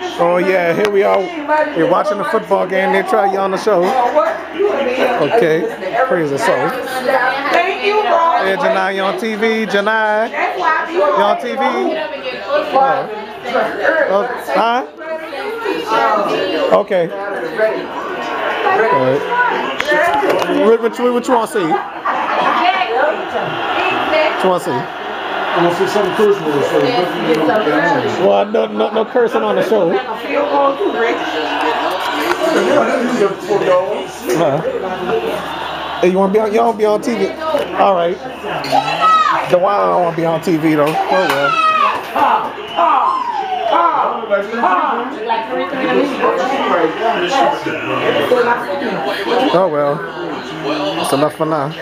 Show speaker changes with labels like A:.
A: Oh yeah, here we are. We're watching the football game. They try you on the show. Okay, crazy so.
B: Thank you, bro.
A: Hey, Janai, you on TV? Janai, you on TV? Oh, huh? Okay. Alright. What you want to see? What you want to see?
C: I'm gonna see some cursing on the show.
A: Well, no cursing on the show. Hey, you want to be on? You don't be on TV. All right. The why I don't want to be on TV though. Oh well. Oh well. That's enough for now.